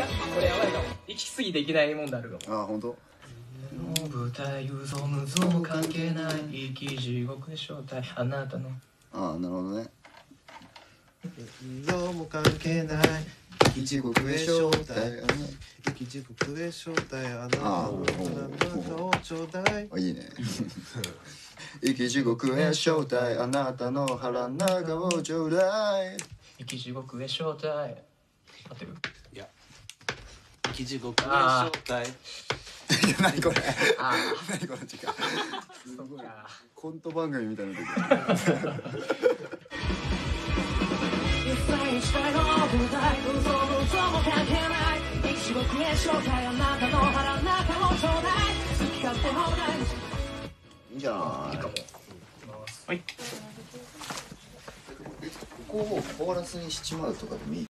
これやばいかも。息継ぎできない問題あるかも。 あ、本当。 の舞台嘘むぞも関係ない生き地獄で正体あなたの。 ああ、なるほどね。 どうも関係ない生き地獄へ招待。 生き地獄へ招待あなたの中をちょうだい。 あ、いいね。生き地獄へ招待あなたの腹の中をちょうだい。 生き地獄へ招待。合ってる？ いや生き地獄へ招待。 何これ。 あ何この時間。 そっか。 コント番組みたいな時。いいじゃない。 はい。 ここをコーラスにしちまうとかでもいい。